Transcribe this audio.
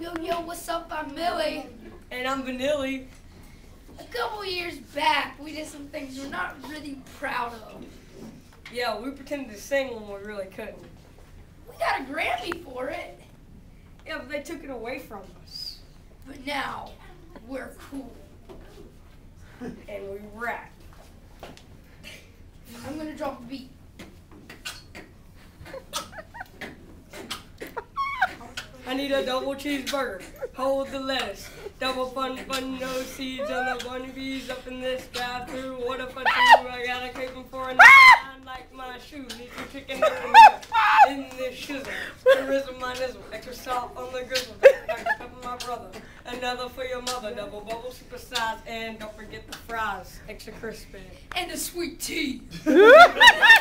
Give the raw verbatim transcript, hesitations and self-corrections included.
yo, yo, what's up? I'm Millie. And I'm Vanilli. A couple years back, we did some things we're not really proud of. Yeah, we pretended to sing when we really couldn't. We got a Grammy for it. Yeah, but they took it away from us. But now, we're cool. And we rap. I'm gonna drop a beat. I need a double cheeseburger. Hold the lettuce. Double bun, bun, no seeds on the bun bees up in this drive-thru. What if I do? I got a craving for a nine like my shoe. Need some chicken in this shizzle. Tourism my nizzle. Extra salt on the grizzle. Like a cup of my brother. Another for your mother. Double bubble, super size. And don't forget the fries. Extra crispy. And the sweet tea.